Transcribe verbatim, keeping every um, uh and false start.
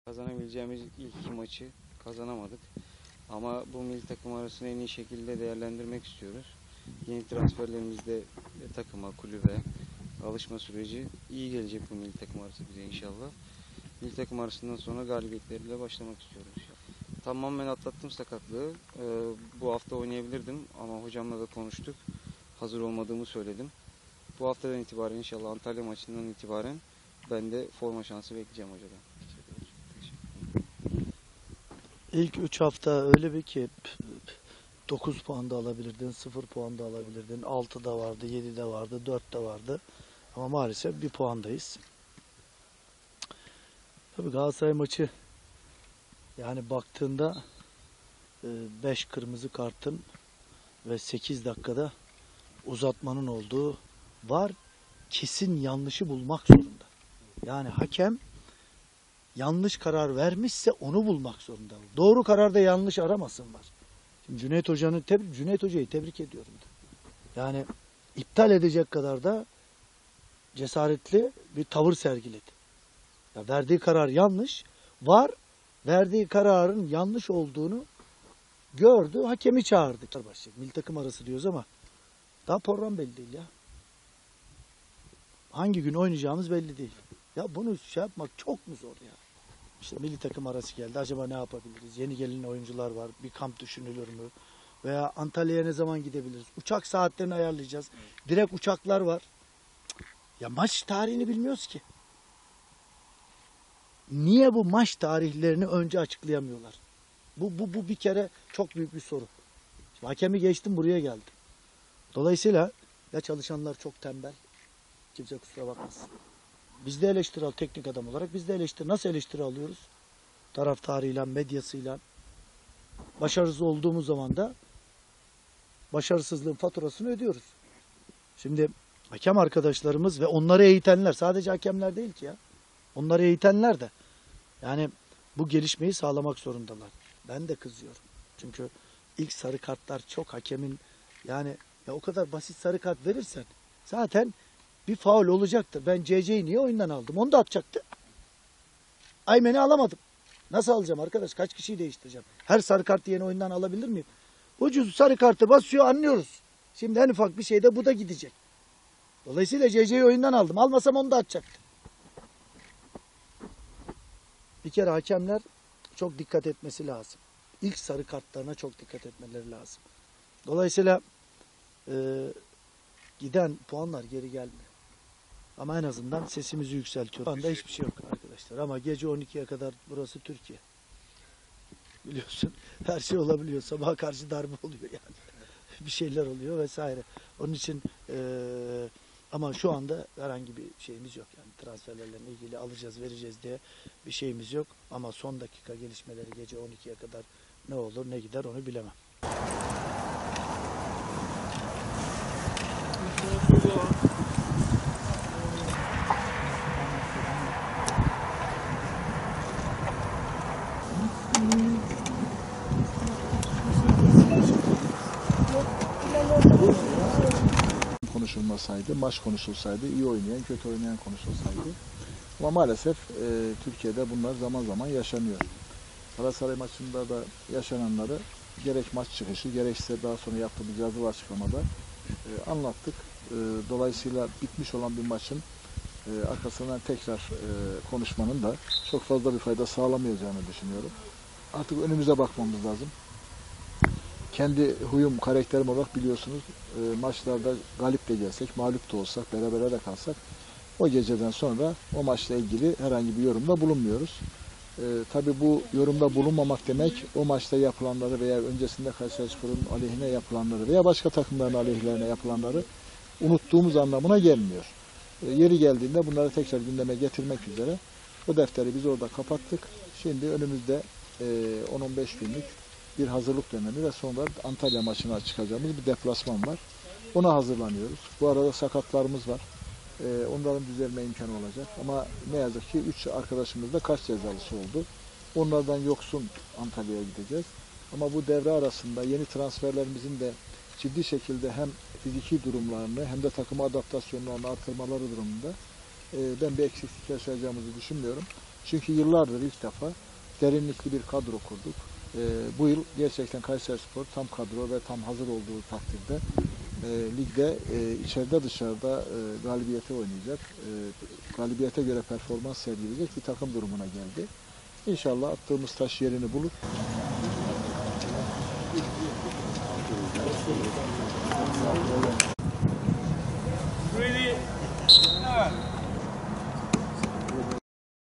Kazanabileceğimiz ilk iki maçı kazanamadık. Ama bu milli takım arasını en iyi şekilde değerlendirmek istiyoruz. Yeni transferlerimizde takıma, kulübe, alışma süreci iyi gelecek bu milli takım arası bize inşallah. Milli takım arasından sonra galibiyetlerle başlamak istiyoruz inşallah. Tamamen atlattım sakatlığı. Ee, bu hafta oynayabilirdim ama hocamla da konuştuk. Hazır olmadığımı söyledim. Bu haftadan itibaren inşallah Antalya maçından itibaren ben de forma şansı bekleyeceğim hocadan. İlk üç hafta öyle bir ki dokuz puan da alabilirdin, sıfır puan da alabilirdin, altı da vardı, yedi de vardı, dört de vardı. Ama maalesef bir puandayız. Tabii Galatasaray maçı yani baktığında beş kırmızı kartın ve sekiz dakikada uzatmanın olduğu var. Kesin yanlışı bulmak zorunda. Yani hakem yanlış karar vermişse onu bulmak zorunda. Doğru kararda yanlış aramasın var. Şimdi Cüneyt Hoca'nın tebrik, Cüneyt Hoca'yı tebrik ediyorum. Yani iptal edecek kadar da cesaretli bir tavır sergiledi. Ya verdiği karar yanlış. Var, verdiği kararın yanlış olduğunu gördü, hakemi çağırdı. Milli takım arası diyoruz ama daha program belli değil ya. Hangi gün oynayacağımız belli değil. Ya bunu şey yapmak çok mu zor ya? İşte milli takım arası geldi. Acaba ne yapabiliriz? Yeni gelen oyuncular var. Bir kamp düşünülür mü? Veya Antalya'ya ne zaman gidebiliriz? Uçak saatlerini ayarlayacağız. Direkt uçaklar var. Ya maç tarihini bilmiyoruz ki. Niye bu maç tarihlerini önce açıklayamıyorlar? Bu, bu, bu bir kere çok büyük bir soru. Şimdi hakemi geçtim, buraya geldim. Dolayısıyla ya çalışanlar çok tembel. Kimse kusura bakmasın. Biz de eleştiri al, teknik adam olarak biz de eleştiri. Nasıl eleştiri alıyoruz? Taraftarıyla, medyasıyla. Başarısız olduğumuz zaman da başarısızlığın faturasını ödüyoruz. Şimdi hakem arkadaşlarımız ve onları eğitenler, sadece hakemler değil ki ya. Onları eğitenler de yani bu gelişmeyi sağlamak zorundalar. Ben de kızıyorum. Çünkü ilk sarı kartlar çok hakemin yani ya o kadar basit sarı kart verirsen zaten bir faul olacaktır. Ben C C'yi niye oyundan aldım? Onu da atacaktı. Aymen'i alamadım. Nasıl alacağım arkadaş? Kaç kişiyi değiştireceğim? Her sarı kartı yeni oyundan alabilir miyim? Ucuz sarı kartı basıyor, anlıyoruz. Şimdi en ufak bir şeyde bu da gidecek. Dolayısıyla C C'yi oyundan aldım. Almasam onu da atacaktı. Bir kere hakemler çok dikkat etmesi lazım. İlk sarı kartlarına çok dikkat etmeleri lazım. Dolayısıyla e, giden puanlar geri gelmiyor. Ama en azından sesimizi yükseltiyoruz. Şu anda hiçbir şey yok arkadaşlar. Ama gece on ikiye kadar burası Türkiye. Biliyorsun her şey olabiliyor. Sabaha karşı darbe oluyor yani. Bir şeyler oluyor vesaire. Onun için e, ama şu anda herhangi bir şeyimiz yok. Yani transferlerle ilgili alacağız vereceğiz diye bir şeyimiz yok. Ama son dakika gelişmeleri gece on ikiye kadar ne olur ne gider onu bilemem. Konuşulmasaydı, maç konuşulsaydı, iyi oynayan, kötü oynayan konuşulsaydı. Ama maalesef e, Türkiye'de bunlar zaman zaman yaşanıyor. Galatasaray maçında da yaşananları gerek maç çıkışı, gerekse daha sonra yaptığımız yazılı açıklamada e, anlattık. E, dolayısıyla bitmiş olan bir maçın e, arkasından tekrar e, konuşmanın da çok fazla bir fayda sağlamayacağını düşünüyorum. Artık önümüze bakmamız lazım. Kendi huyum, karakterim olarak biliyorsunuz e, maçlarda galip de gelsek, mağlup da olsak, berabere de kalsak o geceden sonra o maçla ilgili herhangi bir yorumda bulunmuyoruz. E, tabii bu yorumda bulunmamak demek o maçta yapılanları veya öncesinde Kayserispor'un aleyhine yapılanları veya başka takımların aleyhlerine yapılanları unuttuğumuz anlamına gelmiyor. E, yeri geldiğinde bunları tekrar gündeme getirmek üzere bu defteri biz orada kapattık. Şimdi önümüzde e, on on beş günlük bir hazırlık dönemi ve sonra Antalya maçına çıkacağımız bir deplasman var. Ona hazırlanıyoruz. Bu arada sakatlarımız var. Ee, onların düzelme imkanı olacak. Ama ne yazık ki üç arkadaşımız da kaç cezalısı oldu. Onlardan yoksun Antalya'ya gideceğiz. Ama bu devre arasında yeni transferlerimizin de ciddi şekilde hem fiziki durumlarını hem de takıma adaptasyonlarını artırmaları durumunda e, ben bir eksiklik yaşayacağımızı düşünmüyorum. Çünkü yıllardır ilk defa derinlikli bir kadro kurduk. E, bu yıl gerçekten Kayserispor tam kadro ve tam hazır olduğu takdirde e, ligde e, içeride dışarıda e, galibiyete oynayacak, e, galibiyete göre performans sergileyecek bir takım durumuna geldi. İnşallah attığımız taş yerini bulur. Thank you.